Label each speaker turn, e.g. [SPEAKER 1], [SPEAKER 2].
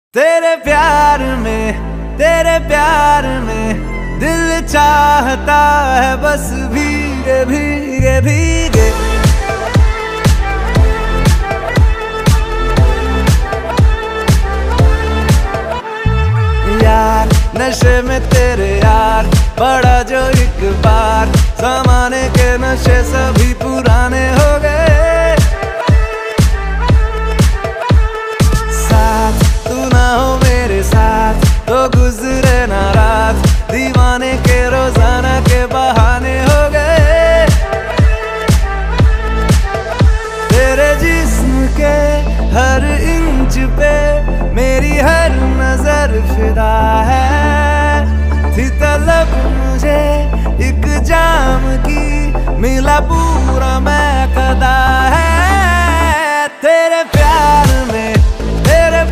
[SPEAKER 1] तेरे प्यार में दिल चाहता है बस भीगे भीगे भीगे। यार नशे में तेरे यार पड़ा जो एक बार, जमाने के नशे सभी पुराने हो गए। साथ तू ना हो मेरे साथ तो गुजरे ना रात, दीवाने के रोजाना के बहाने हो गए। तेरे जिस्म के हर इंच पे मेरी हर नजर फिदा है। थी तलब मुझे एक जाम की, मिला पूरा मैं कदा है।